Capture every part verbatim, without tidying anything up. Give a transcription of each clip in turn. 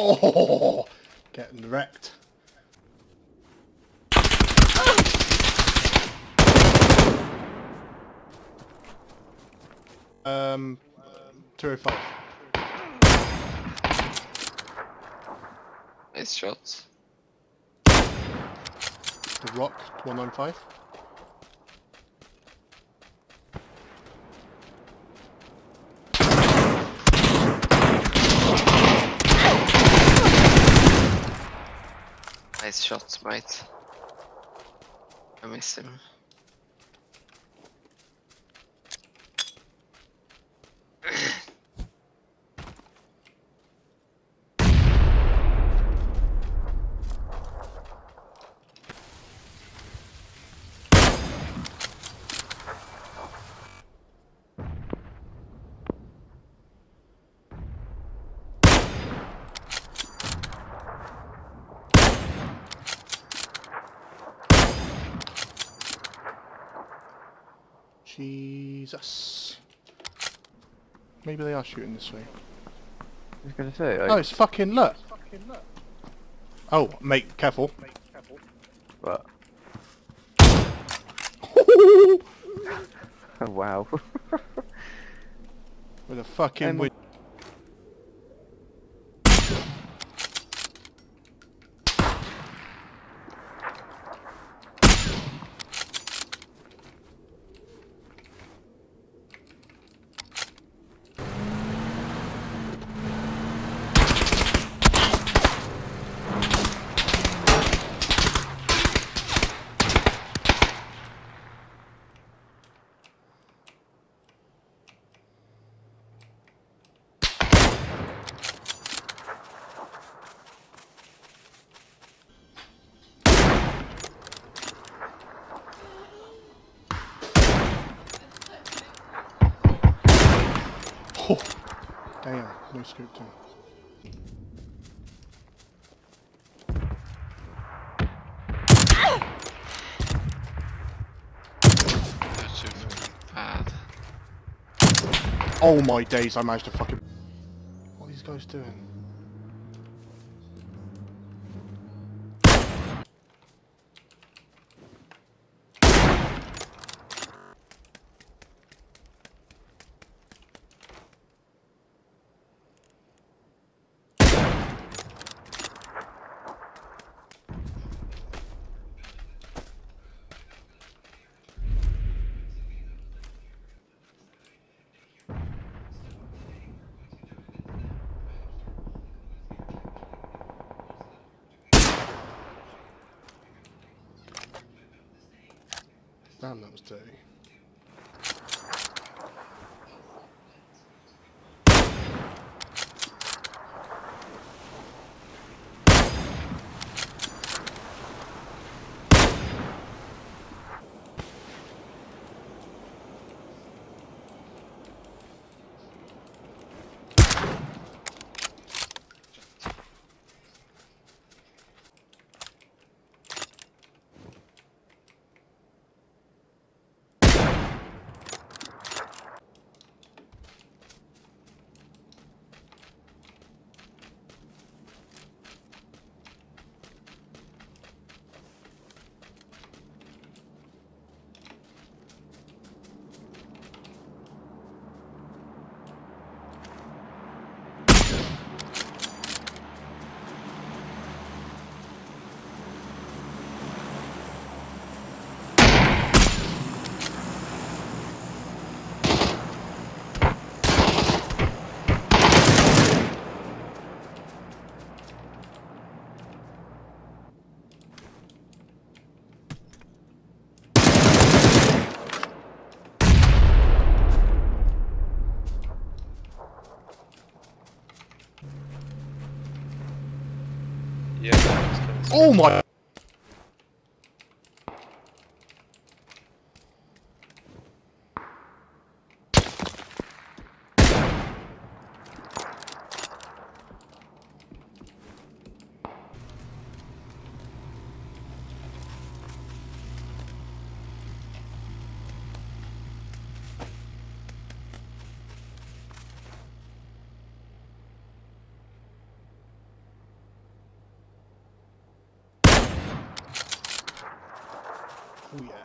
Oh, getting wrecked. Um, two oh five. Nice shots. The rock, one nine five. Nice shots, mate. I miss him. Jesus. Maybe they are shooting this way. I was gonna say. I... Oh, it's fucking look. Oh, mate, careful. What? Oh, wow. With a fucking Um, win. Oh, damn, no scoop too. They're too fucking bad. Oh my days, I managed to fucking... What are these guys doing? Damn, that was dirty. Yeah. Oh my... Oh yeah.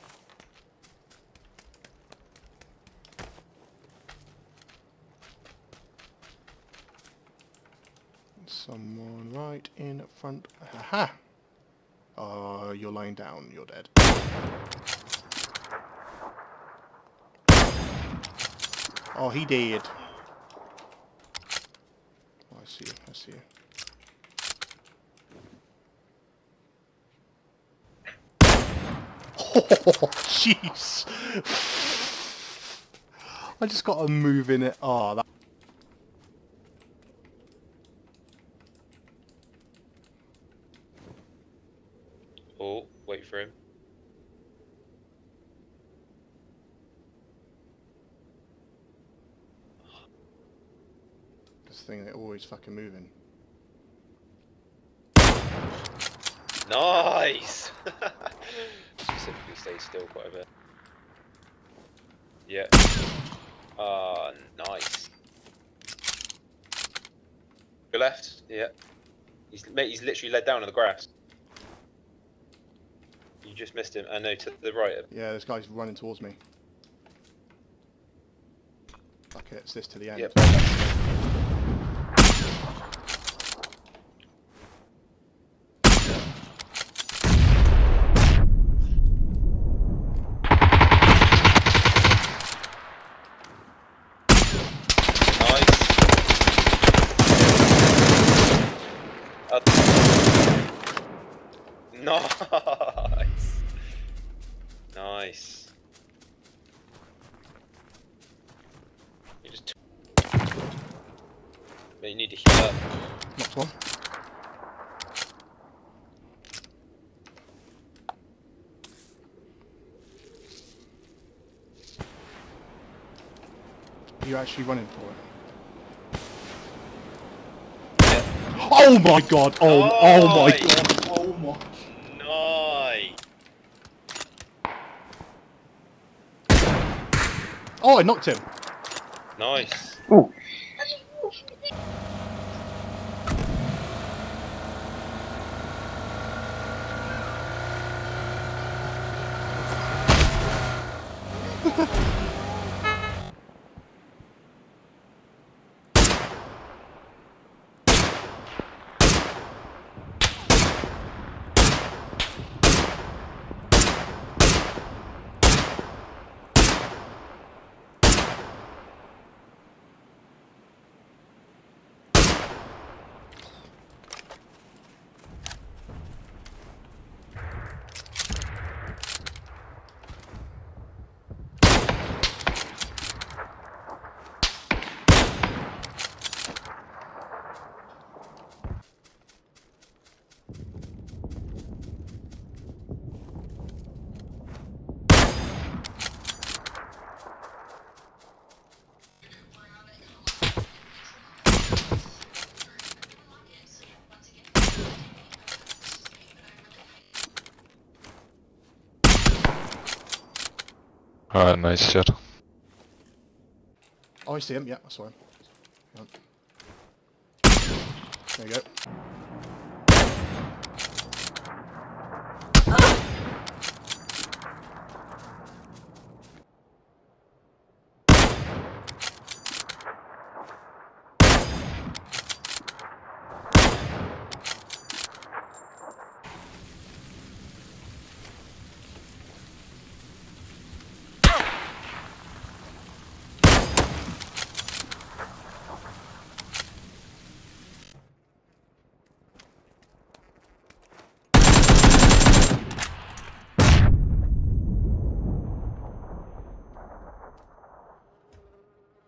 Someone right in front. Aha! Oh, you're lying down. You're dead. Oh, he did. Oh, I see you. I see you. Oh, jeez. I just got a move in it. Oh, that. Oh, wait for him. This thing, they're always fucking moving. Nice! Specifically stay still quite a bit. Yeah. Ah, nice. Go left. Yeah. He's mate. He's literally led down on the grass. You just missed him. I know to the right. Yeah, this guy's running towards me. Okay, it's this to the end. Yep. Nice. Nice. You just. But you need to heal up. Knocked one. Are you actually running for it? Yeah. Oh my god! Oh, Nice. oh my god! Oh my. Nice. Oh, I knocked him. Nice. Ooh. Alright, nice shot. Oh, I see him. Yeah, I saw him. Yep. There you go.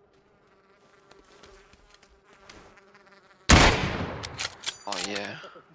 Oh yeah.